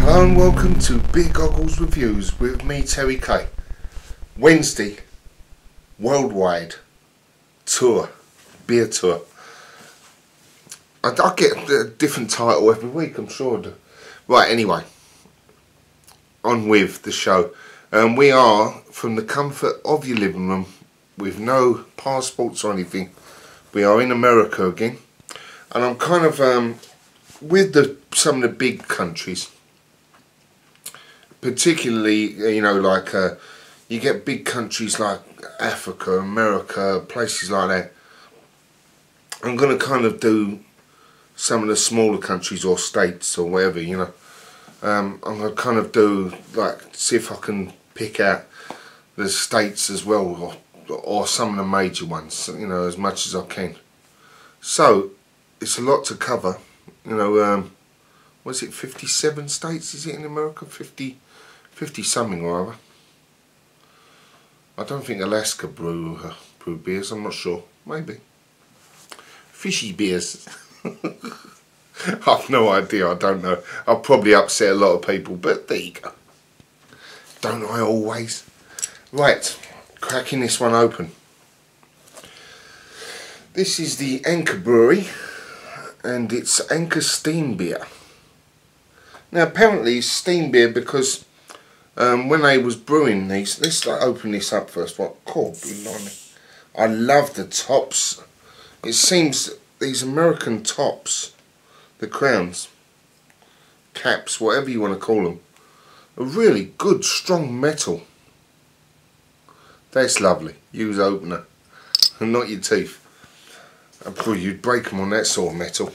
Hello and welcome to Beer Goggles Reviews with me, Terry K. Wednesday, worldwide tour, beer tour. I get a different title every week, I'm sure I do. Right, anyway, on with the show. We are from the comfort of your living room with no passports or anything. We are in America again, and I'm kind of with some of the big countries. Particularly, you know, like you get big countries like Africa, America, places like that. I'm going to kind of do some of the smaller countries or states or whatever, you know. I'm going to kind of do, like, see if I can pick out the states as well, or some of the major ones, you know, as much as I can. So, it's a lot to cover, you know. Was it 57 states, is it in America? 50 something or other. I don't think Alaska brew beers, I'm not sure. Maybe. Fishy beers. I've no idea, I don't know. I'll probably upset a lot of people, but there you go. Don't I always? Right, cracking this one open. This is the Anchor Brewery, and it's Anchor Steam Beer. Now apparently it's steam beer because when I was brewing these, let's open this up first. What? Oh, blimey. I love the tops. It seems these American tops, the crowns, caps, whatever you want to call them, are really good, strong metal. That's lovely. Use opener and not your teeth. I'm sure you'd break them on that sort of metal.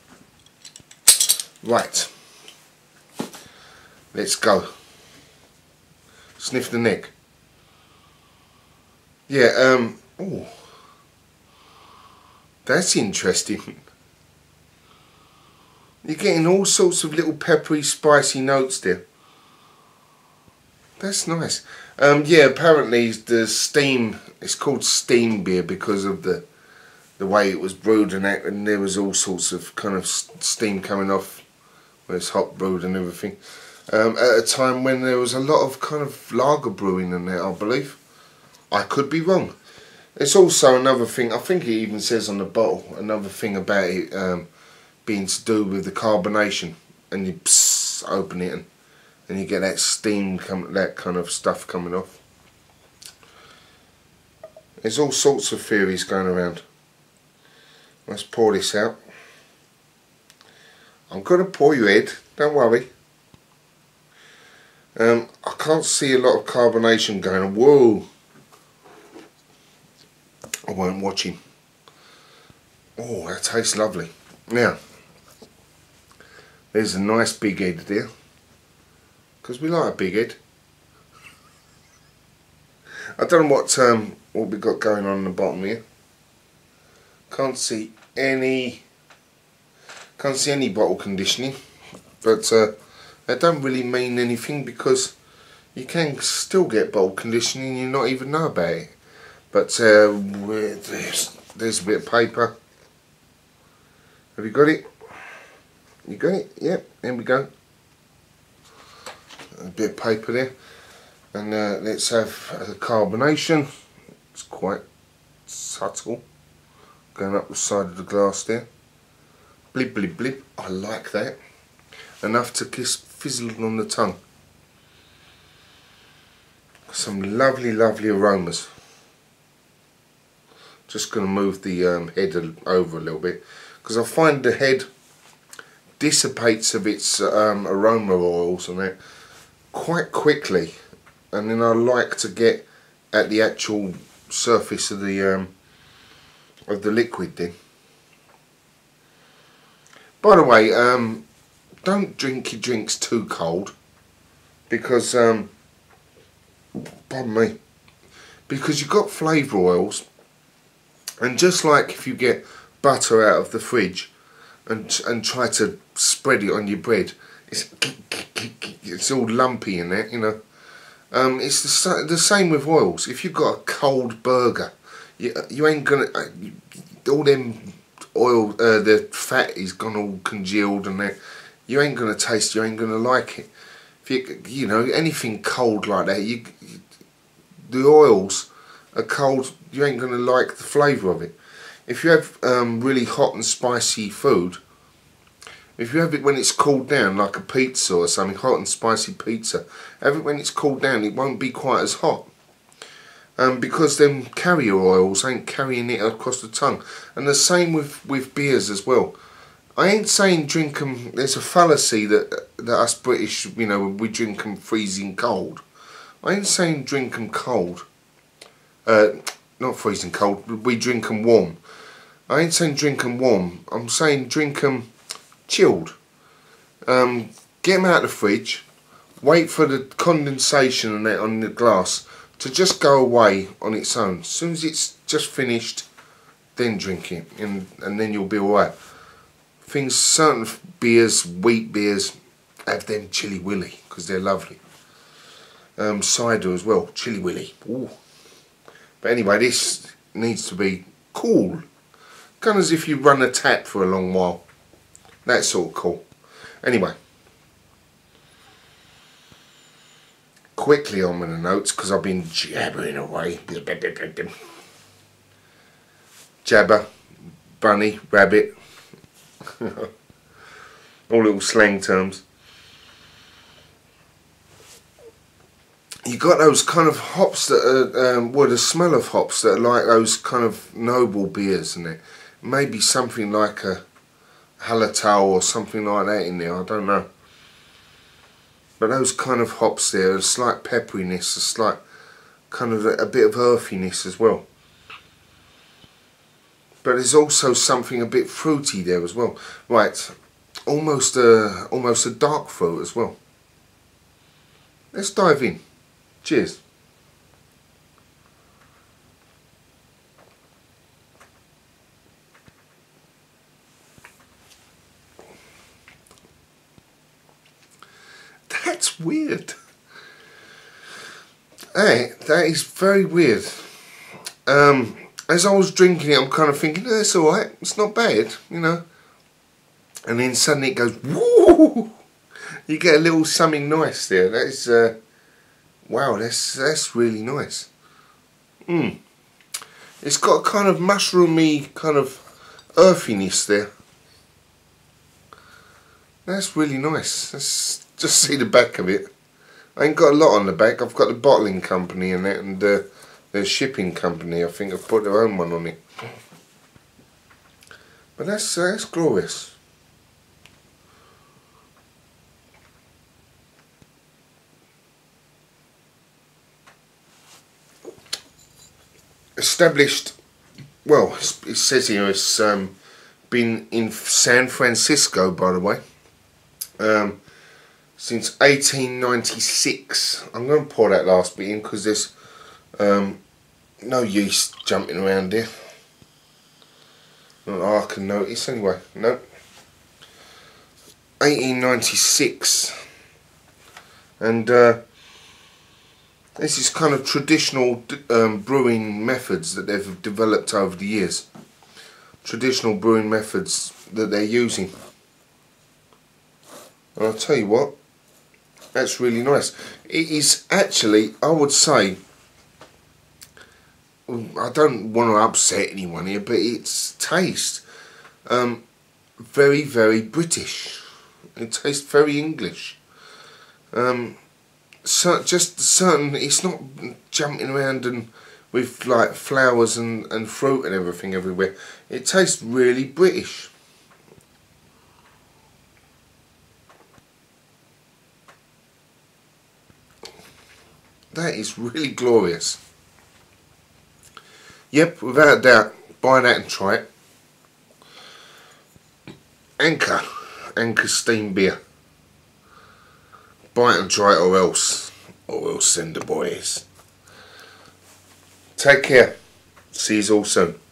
Right. Let's go. Sniff the neck. Yeah, oh, that's interesting. You're getting all sorts of little peppery, spicy notes there. That's nice. Yeah, apparently the steam, it's called steam beer because of the way it was brewed and that, and there was all sorts of kind of steam coming off when it's hot brewed and everything. At a time when there was a lot of kind of lager brewing in there, I believe. I could be wrong. It's also another thing, I think it even says on the bottle, another thing about it being to do with the carbonation. And you open it and you get that steam, that kind of stuff coming off. There's all sorts of theories going around. Let's pour this out. I'm going to pour your head, don't worry. I can't see a lot of carbonation going on. Whoa! I won't watch him. Oh, that tastes lovely. Now, there's a nice big head there, because we like a big head. I don't know what we got going on the bottom here. Can't see any bottle conditioning, but that don't really mean anything because you can still get bottle conditioning and you not even know about it. But there's a bit of paper. Have you got it? You got it? Yep, there we go. A bit of paper there. And let's have the carbonation. It's quite subtle. Going up the side of the glass there. Blip, blip, blip. I like that. Enough to fizzle on the tongue. Some lovely, lovely aromas. Just going to move the head over a little bit, because I find the head dissipates of its aroma oils and that quite quickly, and then I like to get at the actual surface of the liquid then. By the way, don't drink your drinks too cold, because pardon me, because you've got flavour oils, and just like if you get butter out of the fridge and try to spread it on your bread, it's all lumpy in that, you know. It's the same with oils. If you've got a cold burger, you ain't gonna all them oil, the fat is gone all congealed and that. you ain't gonna taste, you ain't gonna like it. If you know, anything cold like that, the oils are cold, you ain't gonna like the flavour of it. If you have really hot and spicy food, if you have it when it's cooled down, like a pizza or something, hot and spicy pizza, have it when it's cooled down, it won't be quite as hot. Because them carrier oils ain't carrying it across the tongue. And the same with beers as well. I ain't saying drink them, there's a fallacy that us British, you know, we drink them freezing cold. I ain't saying drink them cold. Not freezing cold, we drink them warm. I ain't saying drink them warm, I'm saying drink them chilled. Get them out of the fridge, wait for the condensation on it on the glass to just go away on its own. As soon as it's just finished, then drink it, and then you'll be alright. Certain beers, wheat beers, have them Chilly Willy, because they're lovely. Cider as well, Chilly Willy. Ooh. But anyway, this needs to be cool. Kind of as if you run a tap for a long while. That's sort of cool. Anyway. Quickly on with the notes, because I've been jabbering away. Jabber, bunny, rabbit. All little slang terms. You got those kind of hops that are, well, the smell of hops that are like those kind of noble beers, isn't it? Maybe something like a Hallertau or something like that in there, I don't know. But those kind of hops there, a slight pepperiness, a slight kind of a bit of earthiness as well. But there's also something a bit fruity there as well. Right, almost a dark fruit as well. Let's dive in. Cheers. That's weird. Hey, that is very weird. As I was drinking it, I'm kind of thinking, oh, it's alright, it's not bad, you know. And then suddenly it goes, woo! You get a little something nice there. That is, wow, that's really nice. It's got a kind of mushroomy, kind of earthiness there. That's really nice. Let's just see the back of it. I ain't got a lot on the back. I've got the bottling company in it and the shipping company. I think I've put their own one on it. But that's glorious. Established, well, it says here it's been in San Francisco, by the way, since 1896. I'm going to pour that last bit in because there's no yeast jumping around here. Not that I can notice anyway. No. 1896. And this is kind of traditional brewing methods that they've developed over the years. Traditional brewing methods that they're using. And I'll tell you what, that's really nice. It is actually, I would say, I don't want to upset anyone here, but its taste very, very British. It tastes very English. So just certain, it's not jumping around and with like flowers and fruit and everything everywhere. It tastes really British. That is really glorious. Yep, without a doubt, buy that and try it. Anchor steam beer. Buy it and try it, or else send the boys. Take care. See you all soon.